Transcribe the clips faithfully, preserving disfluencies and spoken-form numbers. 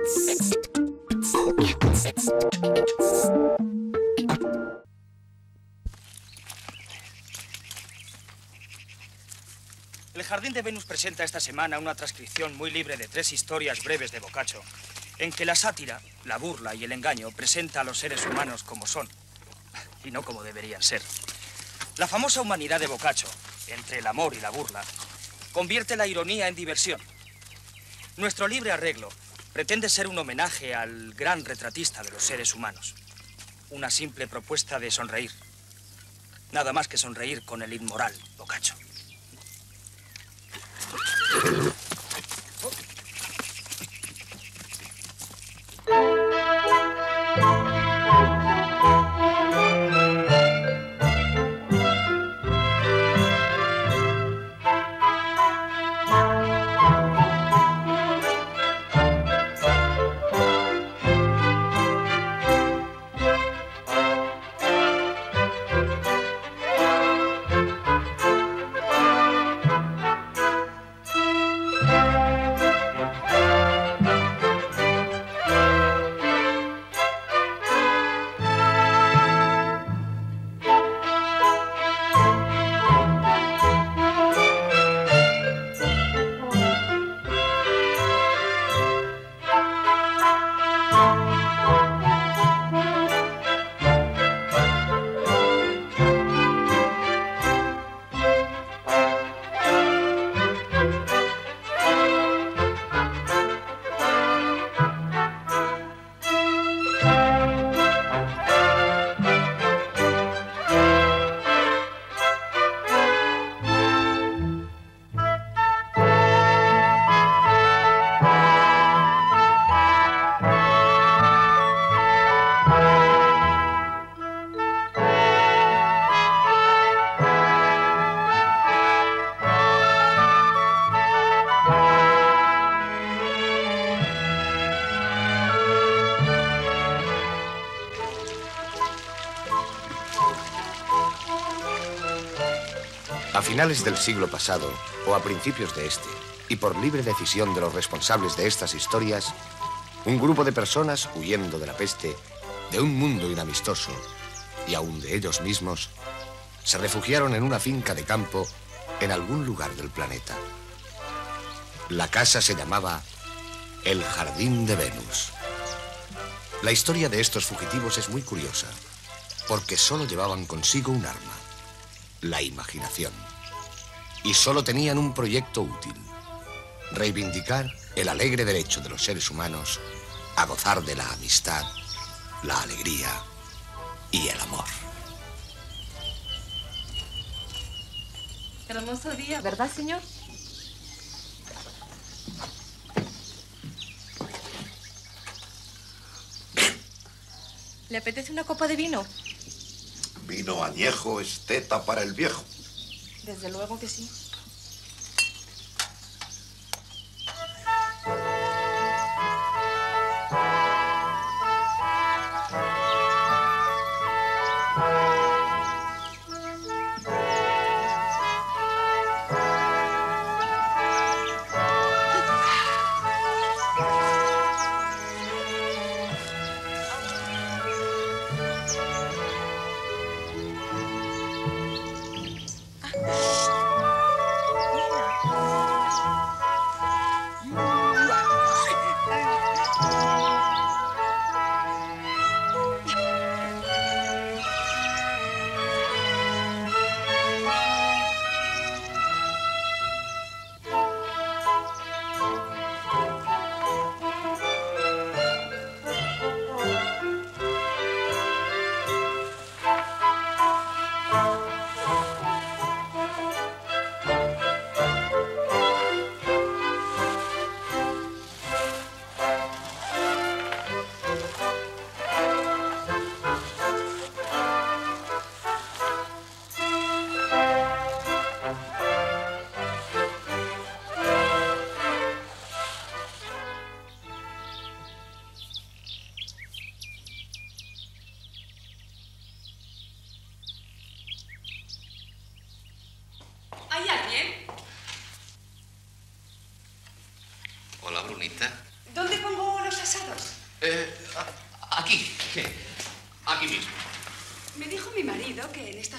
El Jardín de Venus presenta esta semana una transcripción muy libre de tres historias breves de Boccaccio, en que la sátira, la burla y el engaño presenta a los seres humanos como son, y no como deberían ser. La famosa humanidad de Boccaccio, entre el amor y la burla, convierte la ironía en diversión. Nuestro libre arreglo pretende ser un homenaje al gran retratista de los seres humanos. Una simple propuesta de sonreír. Nada más que sonreír con el inmoral Boccaccio. A finales del siglo pasado, o a principios de este, y por libre decisión de los responsables de estas historias, un grupo de personas, huyendo de la peste, de un mundo inamistoso, y aún de ellos mismos, se refugiaron en una finca de campo en algún lugar del planeta. La casa se llamaba el Jardín de Venus. La historia de estos fugitivos es muy curiosa, porque solo llevaban consigo un arma, la imaginación. Y solo tenían un proyecto útil: reivindicar el alegre derecho de los seres humanos a gozar de la amistad, la alegría y el amor. Hermoso día, ¿verdad, señor? ¿Le apetece una copa de vino? Vino añejo es teta para el viejo. Desde luego que sí.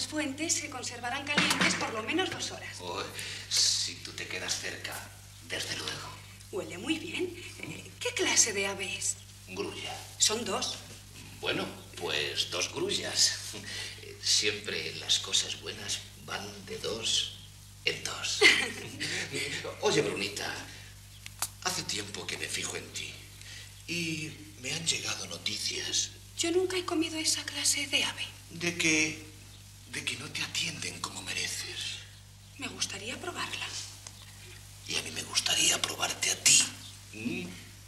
fuentes se conservarán calientes por lo menos dos horas. Oh, si tú te quedas cerca, desde luego. Huele muy bien. ¿Qué clase de ave es? Grulla. Son dos. Bueno, pues dos grullas. Siempre las cosas buenas van de dos en dos. Oye, Brunita, hace tiempo que me fijo en ti y me han llegado noticias. Yo nunca he comido esa clase de ave. De que... de que no te atienden como mereces. Me gustaría probarla. Y a mí me gustaría probarte a ti. ¿Mm?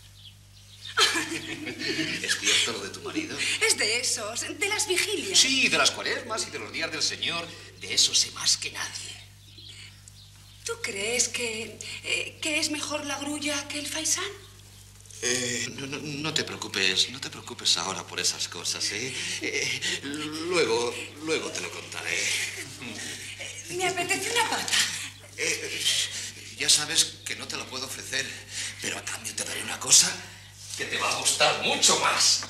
¿Es cierto lo de tu marido? Es de esos, de las vigilias. Sí, de las cuaresmas y de los días del Señor. De eso sé más que nadie. ¿Tú crees que, eh, que es mejor la grulla que el faisán? Eh, no, no, no te preocupes, no te preocupes ahora por esas cosas, ¿eh? eh luego, luego te lo contaré. Me apetece una pata. Eh, ya sabes que no te la puedo ofrecer, pero a cambio te daré una cosa que te va a gustar mucho más.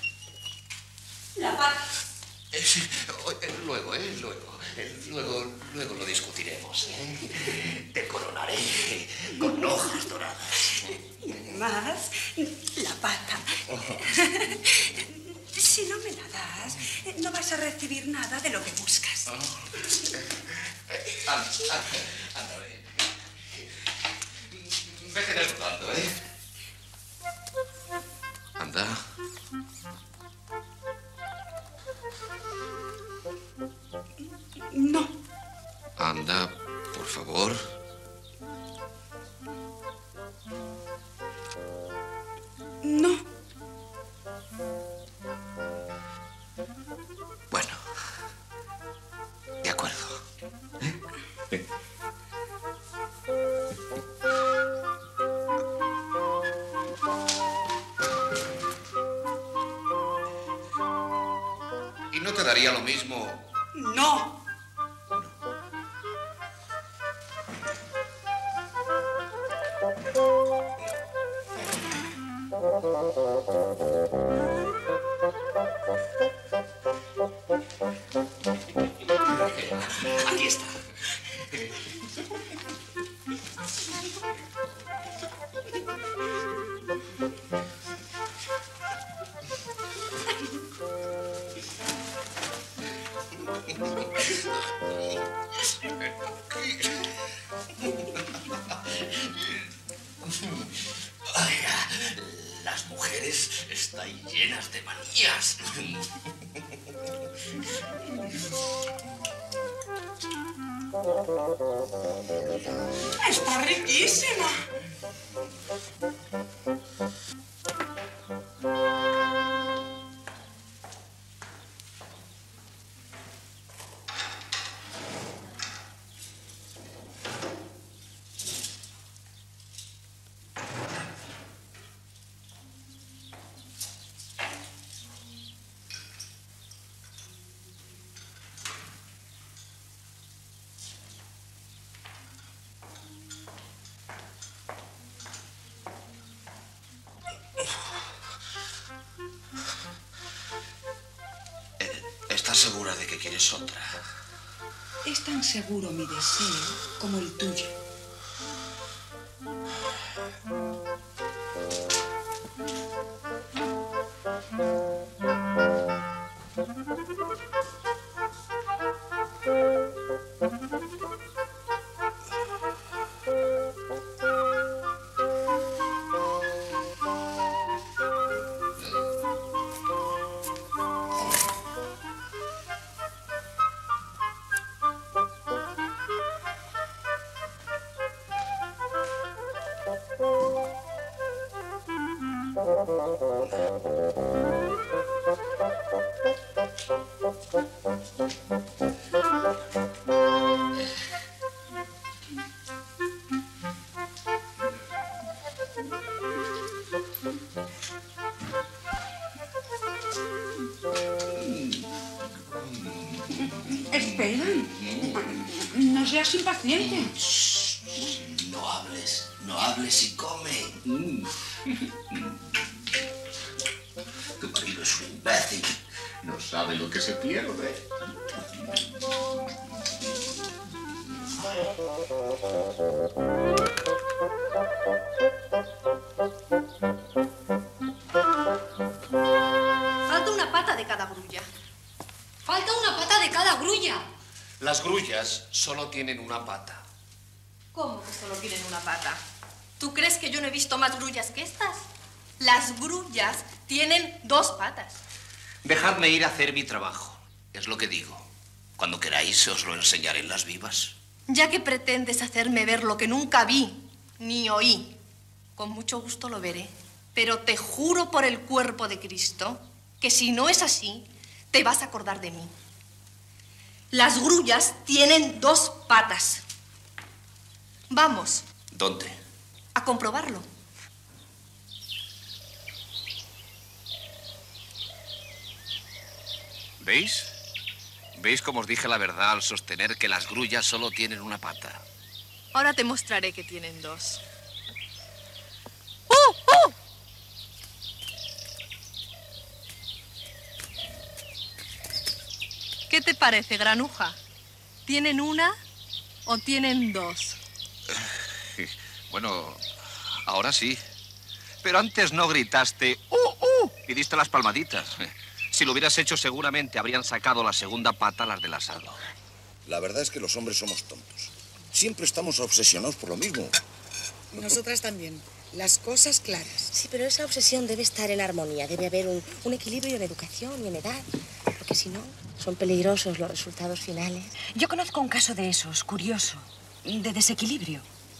La pata. Eh, sí, eh, luego, ¿eh? Luego. Eh, luego, luego lo discutiremos. ¿eh? Te coronaré con hojas doradas. Y además, la pata. Si no me la das, no vas a recibir nada de lo que buscas. Oh. Eh, anda, anda, anda, ve. Vete desnudando, ¿eh? Anda. No. Anda, por favor. No. Bueno, de acuerdo. ¿Eh? ¿Y no te daría lo mismo? No. Aquí está. Ay, las mujeres están llenas de manías. Está riquísima. ¿Estás segura de que quieres otra? Es tan seguro mi deseo como el tuyo. Espera. No seas impaciente. Shh, no hables, no hables y come. Mm. Tu marido es un imbécil. No sabe lo que se pierde. Falta una pata de cada grulla. Falta una pata de cada grulla. Las grullas solo tienen una pata. ¿Cómo que solo tienen una pata? ¿Tú crees que yo no he visto más grullas que estas? Las grullas tienen dos patas. Dejadme ir a hacer mi trabajo. Es lo que digo. Cuando queráis os lo enseñaré en las vivas. Ya que pretendes hacerme ver lo que nunca vi ni oí, con mucho gusto lo veré. Pero te juro por el cuerpo de Cristo que si no es así, te vas a acordar de mí. Las grullas tienen dos patas. Vamos. ¿Dónde? A comprobarlo. ¿Veis? ¿Veis cómo os dije la verdad al sostener que las grullas solo tienen una pata? Ahora te mostraré que tienen dos. ¡Uh! ¡Uh! ¿Qué te parece, granuja? ¿Tienen una o tienen dos? Bueno, ahora sí. Pero antes no gritaste ¡uh, uh! Y diste las palmaditas. Si lo hubieras hecho, seguramente habrían sacado la segunda pata las del asado. La verdad es que los hombres somos tontos. Siempre estamos obsesionados por lo mismo. Nosotras también. Las cosas claras. Sí, pero esa obsesión debe estar en armonía. Debe haber un, un equilibrio en educación y en edad. Porque si no, son peligrosos los resultados finales. Yo conozco un caso de esos, curioso, de desequilibrio.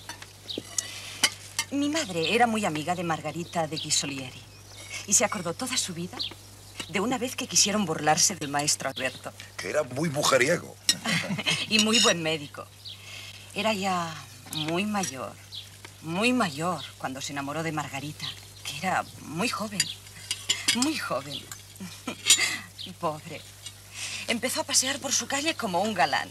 Mi madre era muy amiga de Margarita de Ghisolieri y se acordó toda su vida de una vez que quisieron burlarse del maestro Alberto. Que era muy mujeriego. Y muy buen médico. Era ya muy mayor, muy mayor cuando se enamoró de Margarita, que era muy joven, muy joven. Pobre. Empezó a pasear por su calle como un galán.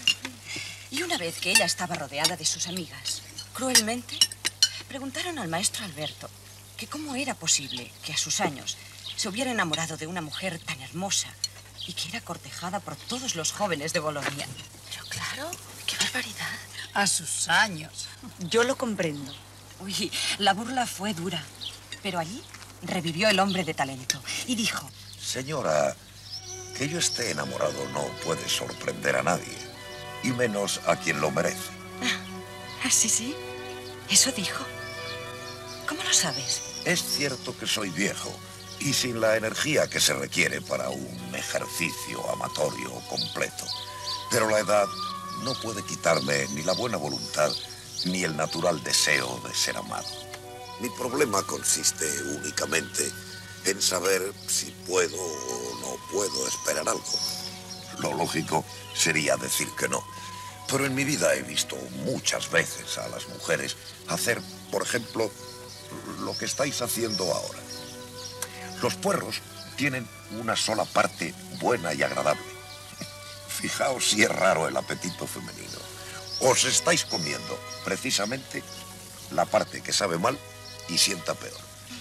Y una vez que ella estaba rodeada de sus amigas, cruelmente, preguntaron al maestro Alberto que cómo era posible que a sus años se hubiera enamorado de una mujer tan hermosa y que era cortejada por todos los jóvenes de Bolonia. Pero claro, qué barbaridad. A sus años. Yo lo comprendo. Uy, la burla fue dura, pero allí revivió el hombre de talento y dijo: Señora, que yo esté enamorado no puede sorprender a nadie, y menos a quien lo merece. Ah, sí, sí, eso dijo. ¿Cómo lo sabes? Es cierto que soy viejo y sin la energía que se requiere para un ejercicio amatorio completo. Pero la edad no puede quitarme ni la buena voluntad ni el natural deseo de ser amado. Mi problema consiste únicamente en saber si puedo o no puedo esperar algo. Lo lógico sería decir que no. Pero en mi vida he visto muchas veces a las mujeres hacer, por ejemplo, lo que estáis haciendo ahora. Los puerros tienen una sola parte buena y agradable. Fijaos si es raro el apetito femenino. Os estáis comiendo precisamente la parte que sabe mal y sienta peor.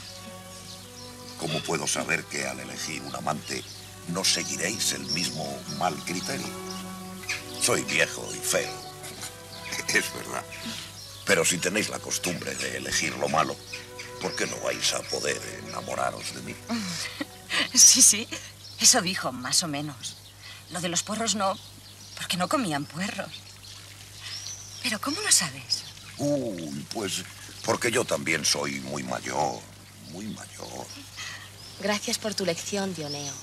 ¿Cómo puedo saber que al elegir un amante no seguiréis el mismo mal criterio? Soy viejo y feo, es verdad. Pero si tenéis la costumbre de elegir lo malo, ¿por qué no vais a poder enamoraros de mí? Sí, sí, eso dijo, más o menos. Lo de los puerros no, porque no comían puerros. ¿Pero cómo lo sabes? Uy, pues porque yo también soy muy mayor, muy mayor. Gracias por tu lección, Dioneo.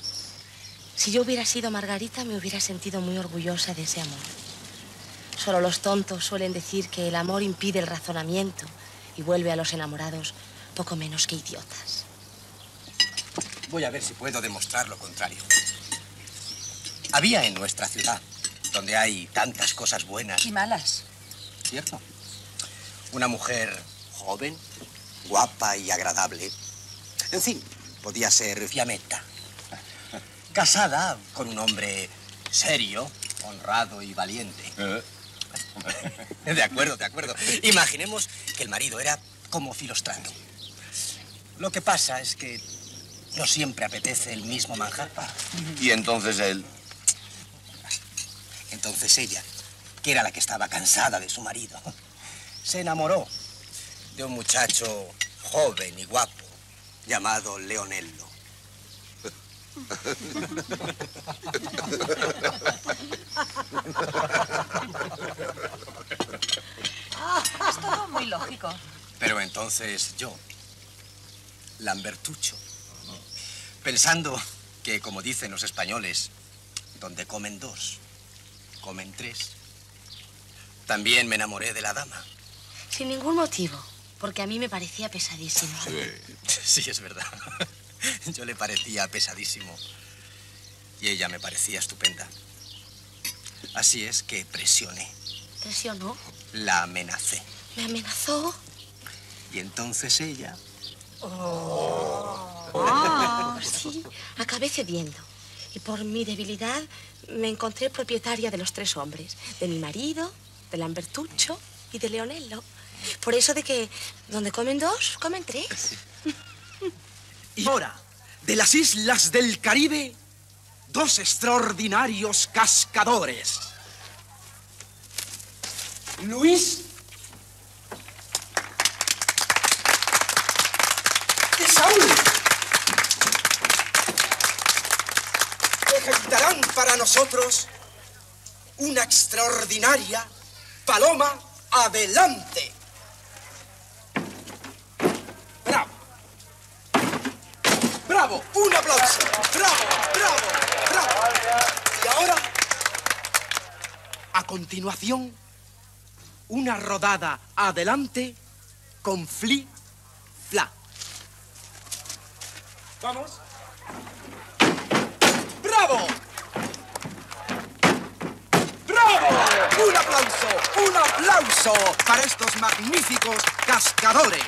Si yo hubiera sido Margarita, me hubiera sentido muy orgullosa de ese amor. Solo los tontos suelen decir que el amor impide el razonamiento y vuelve a los enamorados poco menos que idiotas. Voy a ver si puedo demostrar lo contrario. Había en nuestra ciudad, donde hay tantas cosas buenas Y malas. ¿cierto? Una mujer joven, guapa y agradable. En fin, podía ser Fiametta. Casada con un hombre serio, honrado y valiente. ¿Eh? De acuerdo, de acuerdo. Imaginemos que el marido era como Filostrato. Lo que pasa es que no siempre apetece el mismo manjar. Y entonces él... Entonces ella, que era la que estaba cansada de su marido, se enamoró de un muchacho joven y guapo llamado Leonello. Ah, es todo muy lógico. Pero entonces yo, Lambertucho, pensando que, como dicen los españoles, donde comen dos, comen tres, también me enamoré de la dama. Sin ningún motivo, porque a mí me parecía pesadísimo. Sí, sí, es verdad. Yo le parecía pesadísimo y ella me parecía estupenda. Así es que presioné. ¿Presionó? La amenacé. ¿Me amenazó? Y entonces ella... Oh. Oh, sí. Acabé cediendo. Y por mi debilidad me encontré propietaria de los tres hombres. De mi marido, de Lambertucho y de Leonello. Por eso de que donde comen dos, comen tres. Y ahora, de las islas del Caribe, dos extraordinarios cascadores. Luis y Saúl. Ejecutarán para nosotros una extraordinaria paloma adelante. ¡Bravo! ¡Bravo! ¡Un aplauso! ¡Bravo! ¡Bravo! ¡Bravo! Y ahora, a continuación, una rodada adelante con fli, fla. ¿Vamos? ¡Bravo! ¡Bravo! ¡Un aplauso! ¡Un aplauso para estos magníficos cascadores!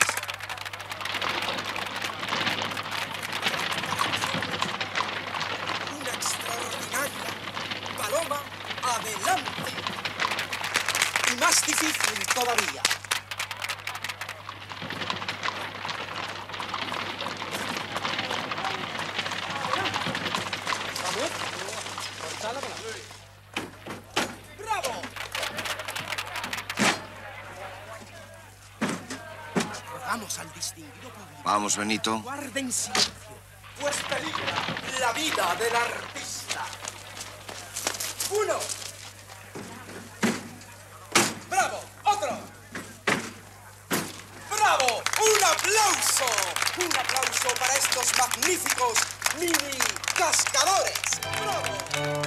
Una extraordinaria paloma adelante. Y más difícil todavía. ¡Bravo! Rodamos al distinguido público. Vamos, Benito. Guarden silencio, pues peligra la vida del artista. Uno. ¡Bravo! ¡Otro! ¡Bravo! ¡Un aplauso! ¡Un aplauso para estos magníficos mini cascadores! ¡Bravo!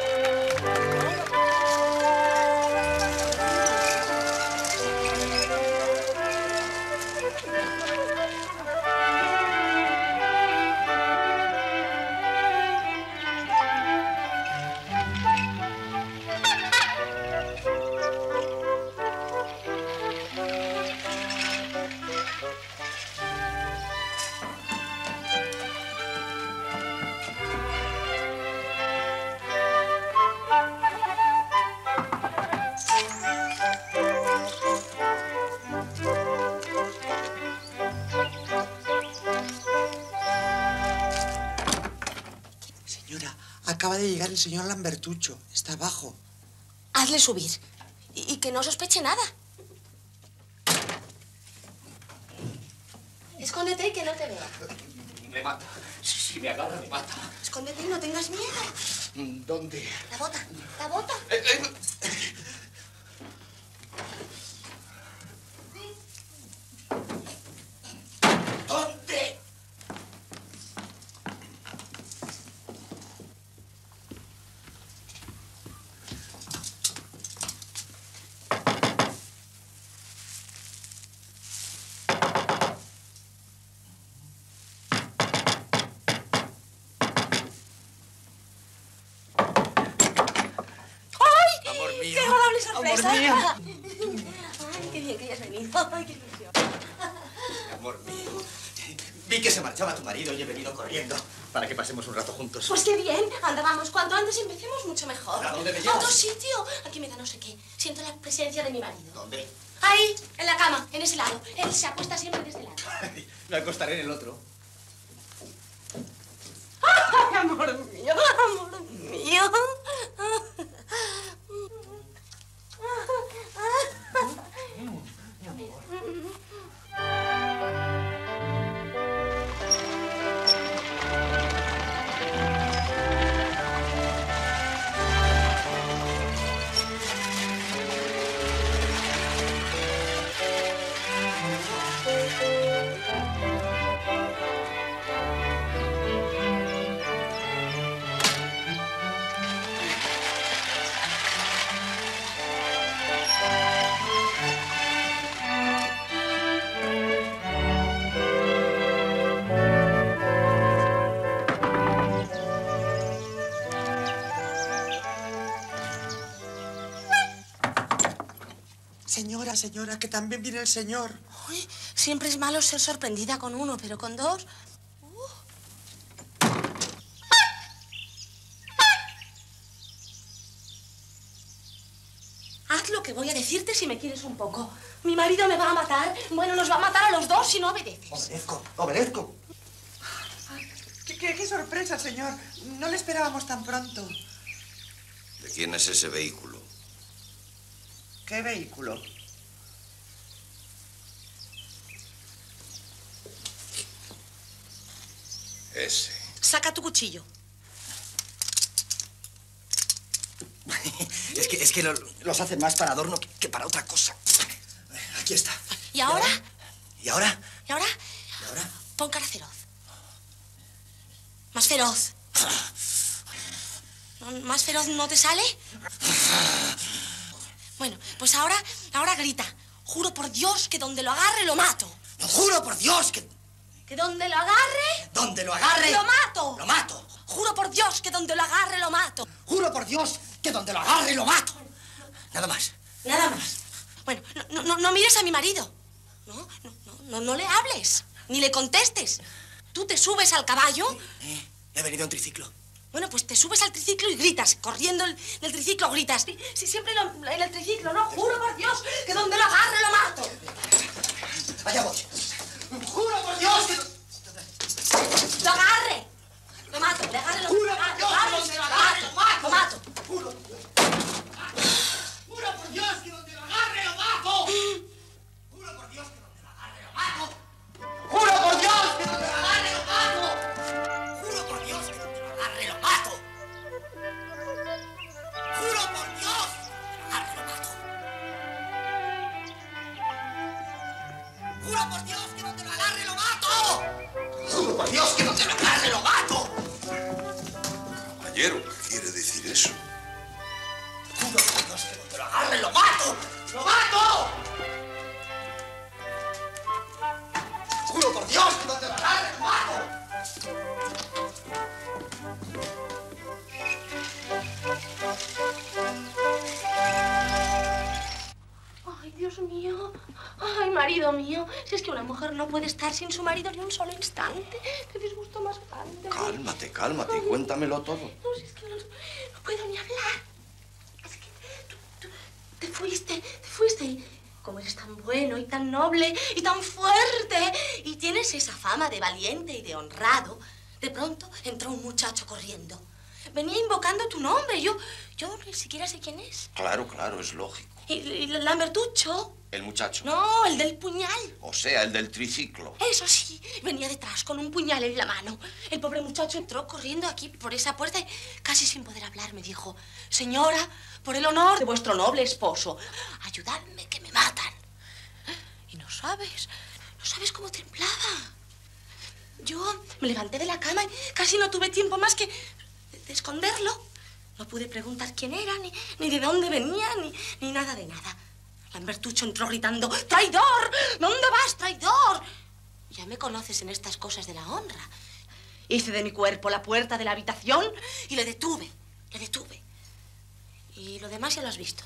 Acaba de llegar el señor Lambertucho. Está abajo. Hazle subir. Y, y que no sospeche nada. Escóndete y que no te vea. Me mata. Si me agarra, me mata. Escóndete y no tengas miedo. ¿Dónde? La bota. La bota. Eh, eh. ¿Dónde? ¡Qué agradable sorpresa! Amor mío. ¡Ay, qué bien que hayas venido! ¡Ay, qué ilusión! Amor mío, vi que se marchaba tu marido y he venido corriendo para que pasemos un rato juntos. Pues qué bien. Anda, vamos. Cuanto antes empecemos, mucho mejor. ¿A dónde me A llevas? otro sitio. Aquí me da no sé qué. Siento la presencia de mi marido. ¿Dónde? Ahí, en la cama, en ese lado. Él se acuesta siempre de este lado. Me acostaré en el otro. ¡Ay, amor mío! ¡Amor mío! señora, que también viene el señor. Uy, siempre es malo ser sorprendida con uno, pero con dos... Uh. Haz lo que voy a decirte si me quieres un poco. Mi marido me va a matar. Bueno, nos va a matar a los dos si no obedeces. Obedezco, obedezco. ¿Qué, qué, qué sorpresa, señor. No le esperábamos tan pronto. ¿De quién es ese vehículo? ¿Qué vehículo? Ese. Saca tu cuchillo. Es que, es que lo- los hacen más para adorno que, que para otra cosa. Aquí está. ¿Y ahora? ¿Y ahora? ¿Y ahora? ¿Y ahora? Pon cara feroz. Más feroz. ¿No- ¿Más feroz no te sale? Bueno, pues ahora, ahora grita. Juro por Dios que donde lo agarre lo mato. Lo juro por Dios que Que donde lo agarre... donde lo agarre... ¡Lo mato! ¡Lo mato! Juro por Dios que donde lo agarre lo mato. Juro por Dios que donde lo agarre lo mato. Nada más. Nada más. Bueno, no, no, no mires a mi marido. No, no, no, no, no le hables. Ni le contestes. Tú te subes al caballo. Eh, he venido en triciclo. Bueno, pues te subes al triciclo y gritas. Corriendo el, del triciclo gritas. Si, si siempre lo- en el triciclo, no. Juro por Dios que donde lo agarre lo mato. Allá voy. Juro por Dios que... Lo agarre. Lo mato. Le agarre lo Juro mato. por Dios que donde lo agarre lo mato. Lo mato. Juro. Juro por Dios que donde lo agarre lo mato. Juro por Dios que donde lo agarre lo mato. Juro por Dios que donde lo agarre lo mato. Juro por Dios que donde lo agarre lo mato. Juro por Dios que donde lo agarre lo mato. Juro por Dios que donde lo agarre lo mato. Juro por Dios que donde lo agarre lo mato. Caballero, ¿qué quiere decir eso? Juro por Dios que donde lo agarre lo mato. ¡Lo mato! Juro por Dios que donde lo agarre lo mato. Ay, Dios mío. Ay, marido mío. Si es que una mujer no puede estar sin su marido ni un solo instante. Qué disgusto más grande. Cálmate, cálmate, cuéntamelo todo. No, si es que no, no puedo ni hablar. Es que tú, tú te fuiste, te fuiste y como eres tan bueno y tan noble y tan fuerte y tienes esa fama de valiente y de honrado, de pronto entró un muchacho corriendo. Venía invocando tu nombre. Yo, yo ni siquiera sé quién es. Claro, claro, es lógico. ¿Y, y Lambertucho? El muchacho. No, el del puñal. O sea, el del triciclo. Eso sí, venía detrás con un puñal en la mano. El pobre muchacho entró corriendo aquí por esa puerta y casi sin poder hablar me dijo: señora, por el honor de vuestro noble esposo, ayudadme que me matan. Y no sabes, no sabes cómo temblaba. Yo me levanté de la cama y casi no tuve tiempo más que de esconderlo. No pude preguntar quién era, ni, ni de dónde venía, ni, ni nada de nada. Lambertucho entró gritando: ¡traidor! ¿Dónde vas, traidor? Ya me conoces en estas cosas de la honra. Hice de mi cuerpo la puerta de la habitación y le detuve, le detuve. Y lo demás ya lo has visto.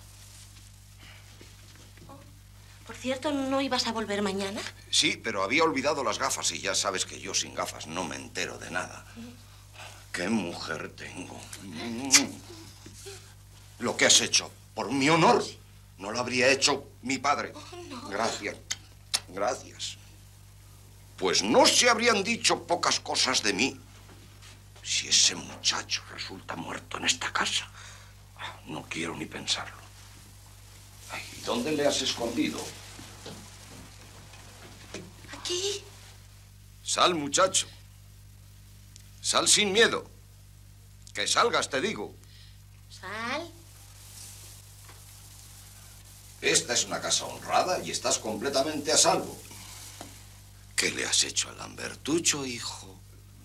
Oh, por cierto, ¿no ibas a volver mañana? Sí, pero había olvidado las gafas y ya sabes que yo sin gafas no me entero de nada. ¿Qué mujer tengo? Lo que has hecho por mi honor no lo habría hecho mi padre. Oh, no. Gracias, gracias. Pues no se habrían dicho pocas cosas de mí si ese muchacho resulta muerto en esta casa. No quiero ni pensarlo. Ay, ¿y dónde le has escondido? Aquí. Sal, muchacho. Sal sin miedo. Que salgas, te digo. Sal. Esta es una casa honrada y estás completamente a salvo. ¿Qué le has hecho a Lambertucho, hijo?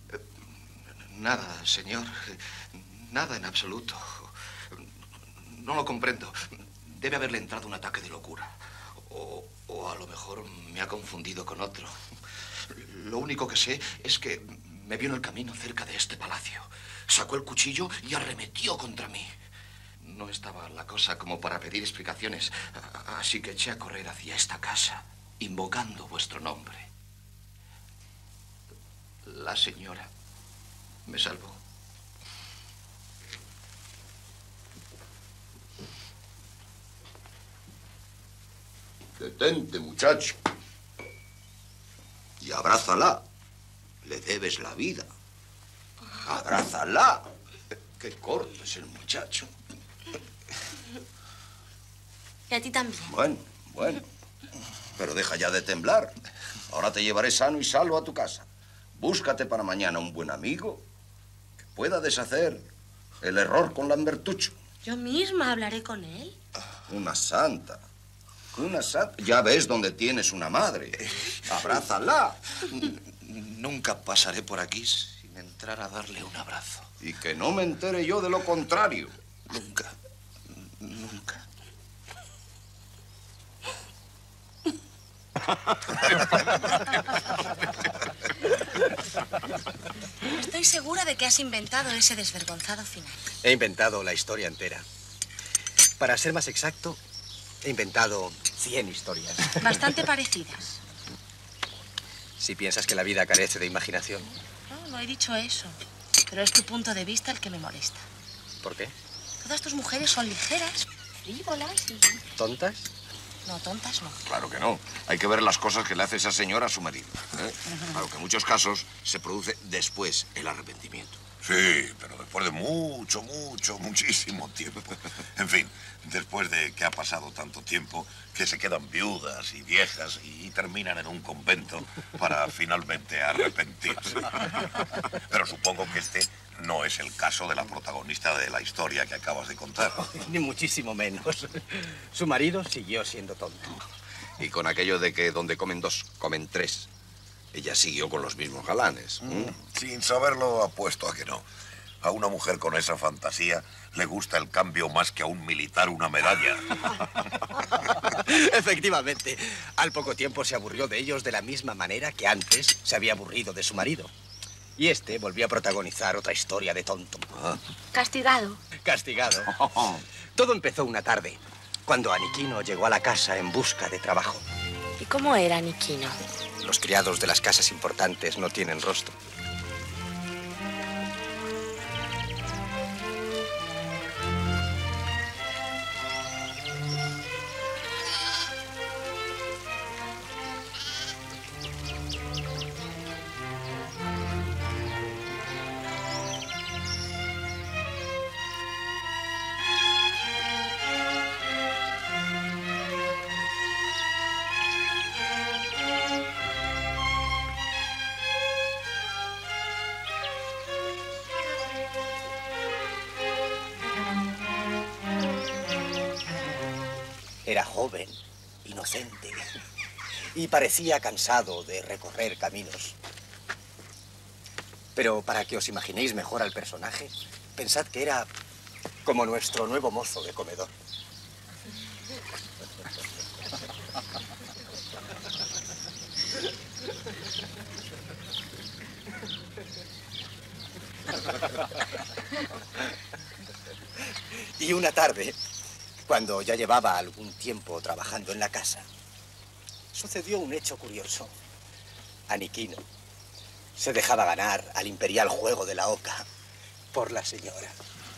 Nada, señor. Nada en absoluto. No lo comprendo. Debe haberle entrado un ataque de locura. O, o a lo mejor me ha confundido con otro. Lo único que sé es que me vio en el camino cerca de este palacio. Sacó el cuchillo y arremetió contra mí. No estaba la cosa como para pedir explicaciones, así que eché a correr hacia esta casa, invocando vuestro nombre. La señora me salvó. Detente, muchacho. Y abrázala. Le debes la vida. Abrázala. Qué corto es el muchacho. Y a ti también. Bueno, bueno. Pero deja ya de temblar. Ahora te llevaré sano y salvo a tu casa. Búscate para mañana un buen amigo que pueda deshacer el error con Lambertucho. Yo misma hablaré con él. Una santa. Una santa. Ya ves dónde tienes una madre. Abrázala. Nunca pasaré por aquí sin entrar a darle un abrazo. Y que no me entere yo de lo contrario. Nunca. Nunca. Estoy segura de que has inventado ese desvergonzado final. He inventado la historia entera. Para ser más exacto, he inventado cien historias. Bastante parecidas. Si piensas que la vida carece de imaginación. No, no he dicho eso. Pero es tu punto de vista el que me molesta. ¿Por qué? Todas tus mujeres son ligeras, frívolas y... ¿Tontas? No, tontas no. Claro que no. Hay que ver las cosas que le hace esa señora a su marido. ¿eh? Claro que en muchos casos se produce después el arrepentimiento. Sí, pero después de mucho, mucho, muchísimo tiempo. En fin, después de que ha pasado tanto tiempo, que se quedan viudas y viejas y terminan en un convento para finalmente arrepentirse. Pero supongo que este no es el caso de la protagonista de la historia que acabas de contar. Ni muchísimo menos. Su marido siguió siendo tonto. Y con aquello de que donde comen dos, comen tres. Ella siguió con los mismos galanes. Mm, sin saberlo, apuesto a que no. A una mujer con esa fantasía le gusta el cambio más que a un militar una medalla. Efectivamente. Al poco tiempo se aburrió de ellos de la misma manera que antes se había aburrido de su marido. Y este volvió a protagonizar otra historia de tonto. Ah. Castigado. Castigado. Todo empezó una tarde, cuando Aniquino llegó a la casa en busca de trabajo. ¿Y cómo era Aniquino? Los criados de las casas importantes no tienen rostro. Era joven, inocente, y parecía cansado de recorrer caminos. Pero para que os imaginéis mejor al personaje, pensad que era como nuestro nuevo mozo de comedor. Y una tarde, cuando ya llevaba algún tiempo trabajando en la casa, sucedió un hecho curioso. Aniquino se dejaba ganar al imperial juego de la oca por la señora.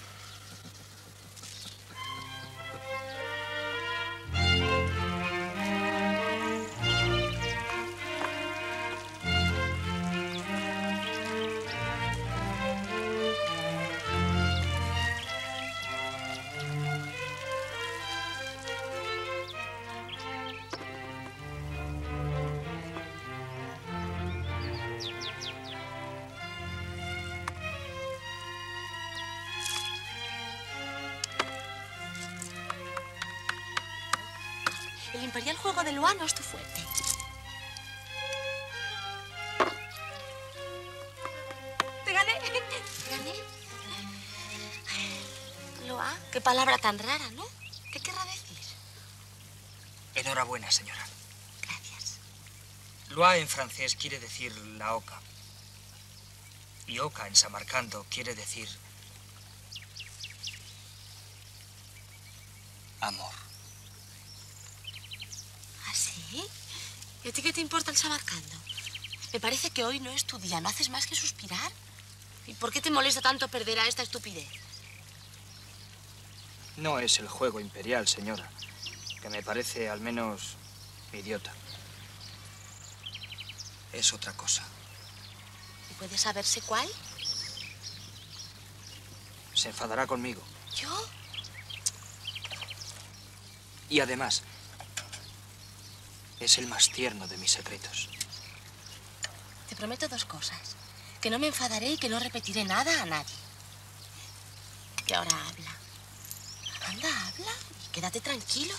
El imperial juego de Luano es tu fuerte. Te gané. ¿Te gané? Loa, qué palabra tan rara, ¿no? ¿Qué querrá decir? Enhorabuena, señora. Gracias. Loa en francés quiere decir la oca. Y oca en samarcando quiere decir amor. ¿Ah, sí? ¿Y a ti qué te importa el Samarcando? Me parece que hoy no es tu día, no haces más que suspirar. ¿Y por qué te molesta tanto perder a esta estupidez? No es el juego imperial, señora, que me parece al menos idiota. Es otra cosa. ¿Y puede saberse cuál? Se enfadará conmigo. ¿Yo? Y además, es el más tierno de mis secretos. Te prometo dos cosas. Que no me enfadaré y que no repetiré nada a nadie. Y ahora habla. Anda, habla y quédate tranquilo.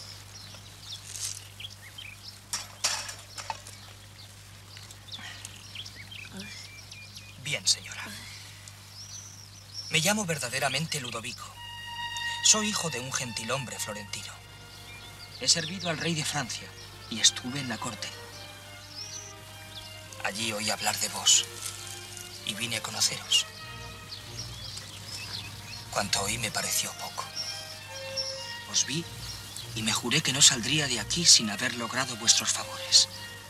Bien, señora. Me llamo verdaderamente Ludovico. Soy hijo de un gentilhombre florentino. He servido al rey de Francia y estuve en la corte. Allí oí hablar de vos y vine a conoceros. Cuanto oí me pareció poco. Os vi y me juré que no saldría de aquí sin haber logrado vuestros favores.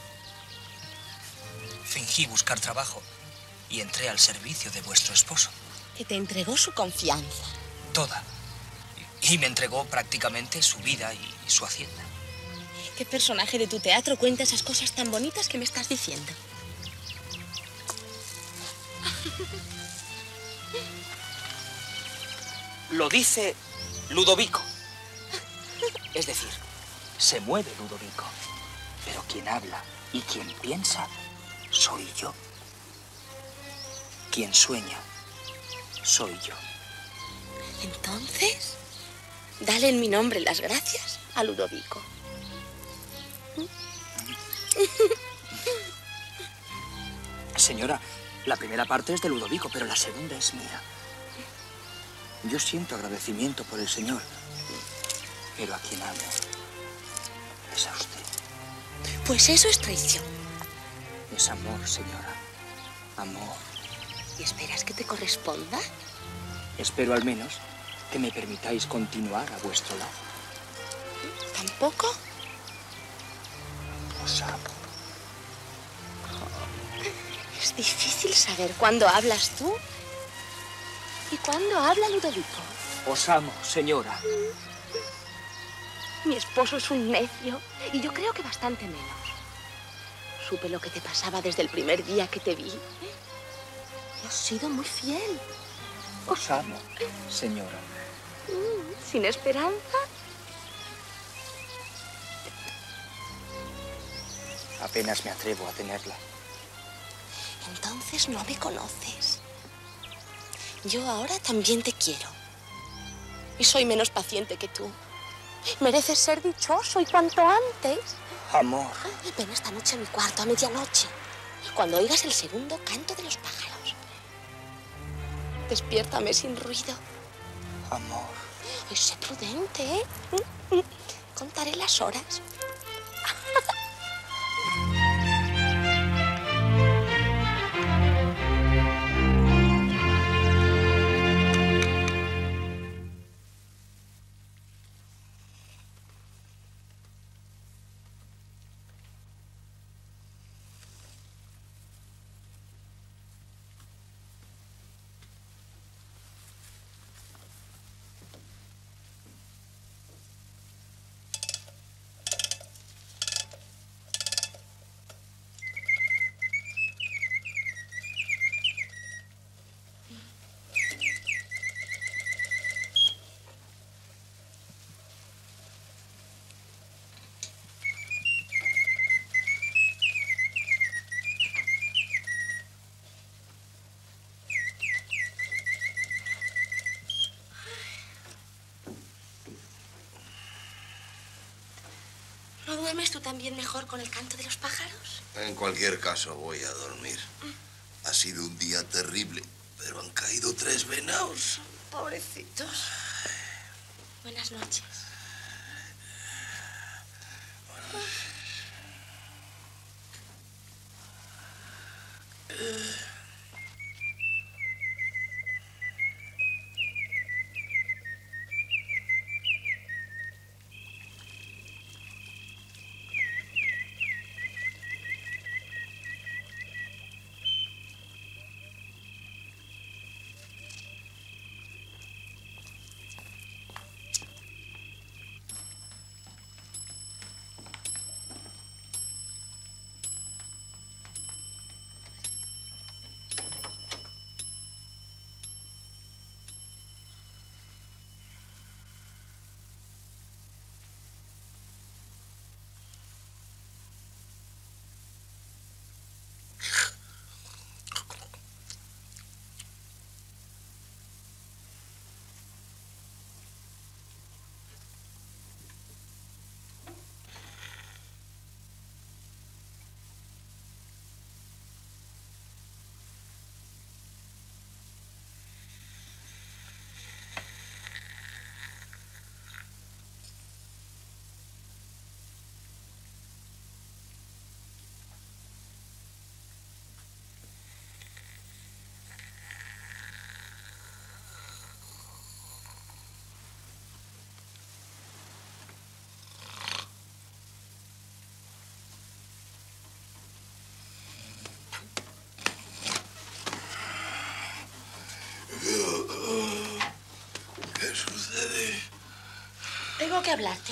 Fingí buscar trabajo y entré al servicio de vuestro esposo. Que te entregó su confianza. Toda. Y me entregó prácticamente su vida y su hacienda. ¿Qué personaje de tu teatro cuenta esas cosas tan bonitas que me estás diciendo? Lo dice Ludovico. Es decir, se mueve Ludovico. Pero quien habla y quien piensa soy yo. Quien sueña soy yo. Entonces, dale en mi nombre las gracias a Ludovico. Señora, la primera parte es de Ludovico, pero la segunda es mía. Yo siento agradecimiento por el Señor, pero a quien amo es a usted. Pues eso es traición. Es amor, señora. Amor. ¿Y esperas que te corresponda? Espero al menos que me permitáis continuar a vuestro lado. ¿Tampoco? Os amo. Es difícil saber cuándo hablas tú y cuándo habla Ludovico. Os amo, señora. Mi esposo es un necio y yo creo que bastante menos. Supe lo que te pasaba desde el primer día que te vi. Y has sido muy fiel. Os amo, señora. ¿Sin esperanza? Apenas me atrevo a tenerla. Entonces no me conoces. Yo ahora también te quiero. Y soy menos paciente que tú. Mereces ser dichoso y cuanto antes. Amor. Ven esta noche a mi cuarto a medianoche. Cuando oigas el segundo canto de los pájaros. Despiértame sin ruido. Amor. Y sé prudente, ¿eh? Contaré las horas. ¿No duermes tú también mejor con el canto de los pájaros? En cualquier caso, voy a dormir. Ha sido un día terrible, pero han caído tres venados. Pobrecitos. Buenas noches. Tengo que hablarte.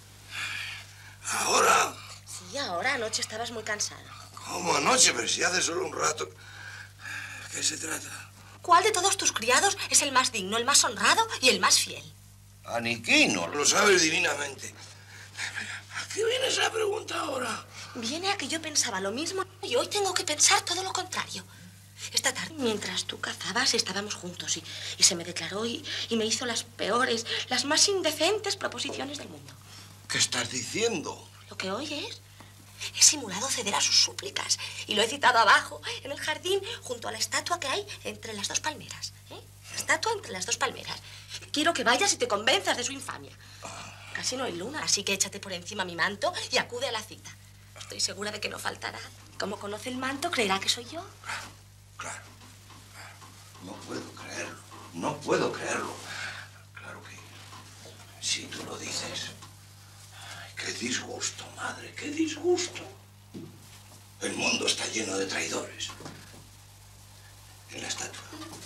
¿Ahora? Sí, ahora. Anoche estabas muy cansado. ¿Cómo anoche? Pero si hace solo un rato. ¿Qué se trata? ¿Cuál de todos tus criados es el más digno, el más honrado y el más fiel? Aniquino, lo sabes divinamente. ¿A qué viene esa pregunta ahora? Viene a que yo pensaba lo mismo y hoy tengo que pensar todo lo contrario. Esta tarde, mientras tú cazabas, estábamos juntos y, y se me declaró y, y me hizo las peores, las más indecentes proposiciones del mundo. ¿Qué estás diciendo? Lo que oyes. He simulado ceder a sus súplicas y lo he citado abajo, en el jardín, junto a la estatua que hay entre las dos palmeras. ¿eh? La estatua entre las dos palmeras. Quiero que vayas y te convenzas de su infamia. Casi no hay luna, así que échate por encima mi manto y acude a la cita. Estoy segura de que no faltará. Como conoce el manto, creerá que soy yo. Claro, claro. No puedo creerlo. No puedo creerlo. Claro que si tú lo dices. Ay, qué disgusto, madre, qué disgusto. El mundo está lleno de traidores. En la estatua.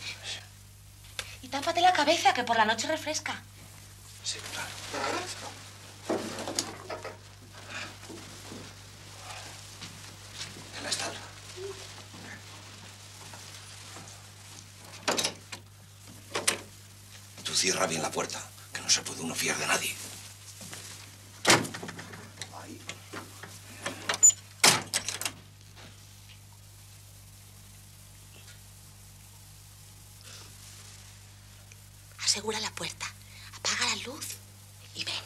Y tápate la cabeza, que por la noche refresca. Sí, claro. En la estatua. Tú cierra bien la puerta, que no se puede uno fiar de nadie. Ahí. Asegura la puerta, apaga la luz y ven.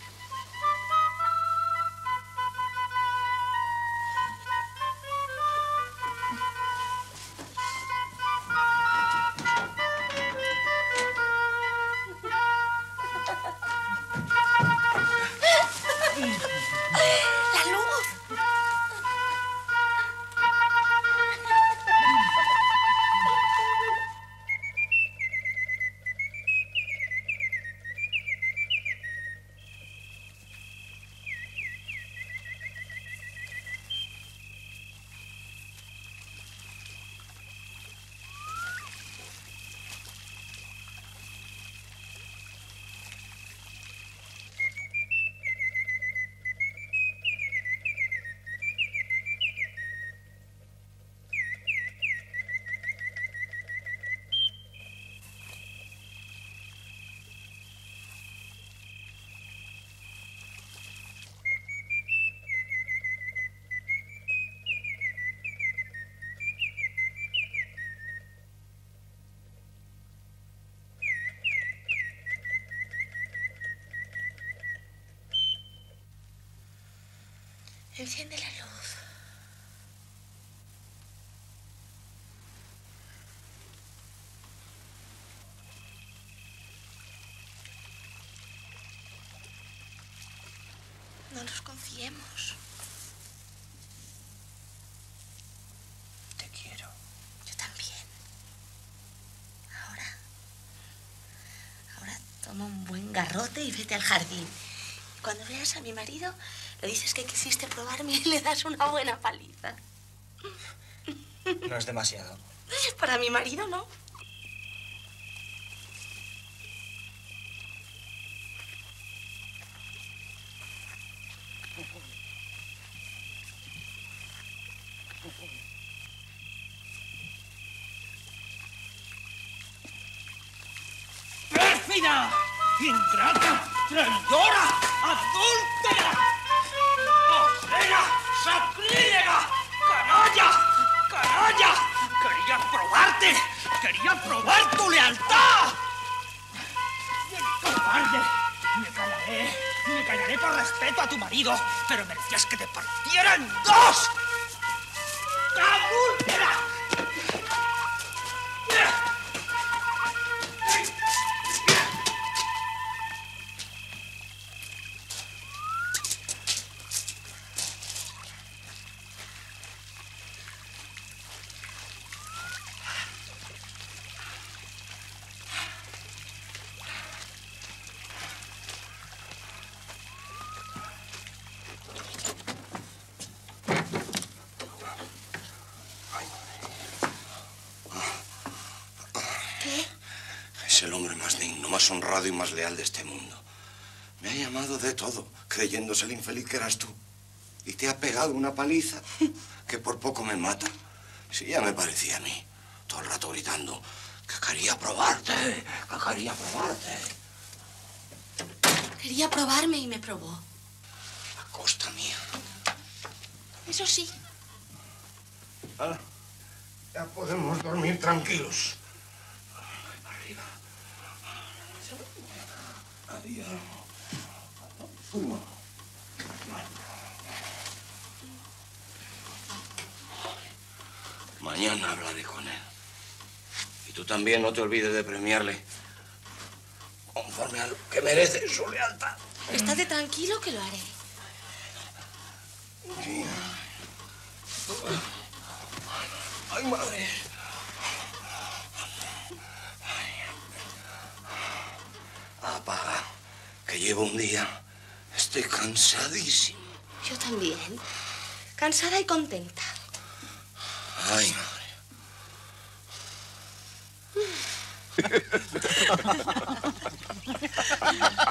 ¡La luz! Enciende la luz. No nos confiemos. Te quiero. Yo también. Ahora. Ahora toma un buen garrote y vete al jardín. Cuando veas a mi marido, le dices que quisiste probarme y le das una buena paliza. No es demasiado. Para mi marido, no. ¡Pérfida! ¡Ingrata! ¡Traidora! ¡Adúltera! ¡Grosera! ¡Sacrílega! ¡Canalla! ¡Canalla! ¡Quería probarte! ¡Quería probar tu lealtad! ¡Cobarde! Me callaré, me callaré por respeto a tu marido, pero merecías que te partiera en dos. ¡Adúltera! Es el hombre más digno, más honrado y más leal de este mundo. Me ha llamado de todo, creyéndose el infeliz que eras tú. Y te ha pegado una paliza que por poco me mata. Sí, ya me parecía a mí. Todo el rato gritando que quería probarte, que quería probarte. Quería probarme y me probó. A costa mía. Eso sí. Ah, ya podemos dormir tranquilos. Arriba. Adiós. Mañana hablaré con él. Y tú también no te olvides de premiarle conforme a lo que merece su lealtad. Estate tranquilo que lo haré. Sí. Ay, madre. Apaga, que llevo un día. Estoy cansadísimo. Yo también. Cansada y contenta. Ay, madre.